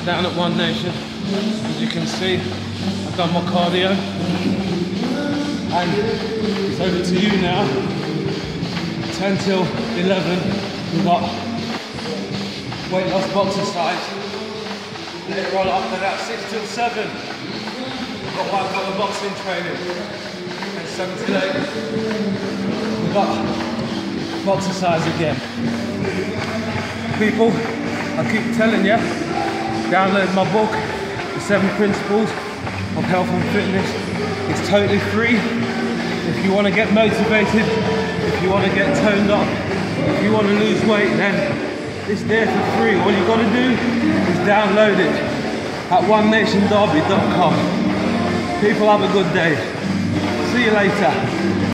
Right down at One Nation. As you can see, I've done my cardio. And it's over to you now. 10 till 11, we've got weight loss box exercise. Later on after that, 6 till 7, we've got white collar boxing training. And 7 till 8, we've got box exercise again. People, I keep telling you, download my book, The 7 Principles of Health and Fitness. It's totally free. If you want to get motivated, if you want to get toned up, if you want to lose weight, then it's there for free. All you got to do is download it at onenationderby.com. People, have a good day. See you later.